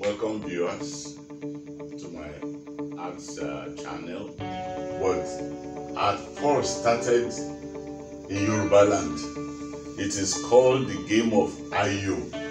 Welcome viewers to my arts channel. But art first started in Yoruba land. It is called the game of Ayo.